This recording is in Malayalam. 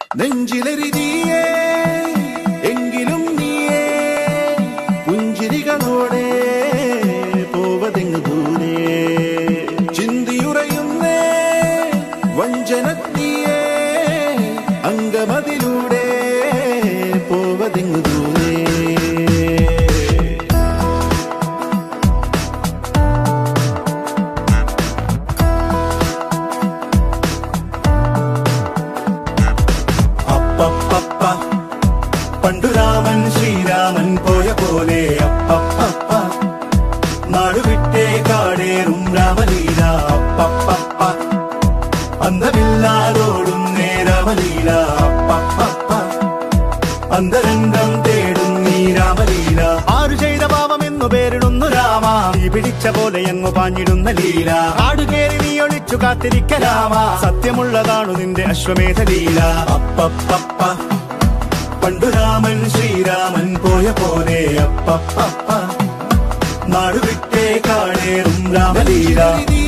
നെഞ്ചിലെരിതിയേ എങ്കിലും നീയേ പുഞ്ചിരികളോടെ പോവതെങ്ങു ദൂരെ ചിന്തിയുറയുന്നേ വഞ്ചനത്തിയേ അംഗമതിലൂടെ പോവതെങ്ങു ദൂരെ പണ്ടു രാമൻ ശ്രീരാമൻ പോയ പോലെ അപ്പപ്പ നാടുവിട്ടേ കാടേറും രാമലീല അപ്പപ്പ അന്തമില്ലാതോടും രാമലീല അപ്പപ്പ അന്തരംഗം തേടും നീ രാമലീല ആരു ചെയ്ത പാപമെന്നു പേരിടുന്നു രാമ നീ പിടിച്ച പോലെ എങ്ങു പാഞ്ഞിടുന്ന ലീല ആടുകേറി നീ ഒളിച്ചു കാത്തിരിക്ക രാമ സത്യമുള്ളതാണു നിന്റെ അശ്വമേധ ലീല അപ്പപ്പ പണ്ടു രാമൻ ശ്രീരാമൻ പോയ പോലെ അപ്പപ്പ നാടുവിട്ടേ കാടേറും രാമലീല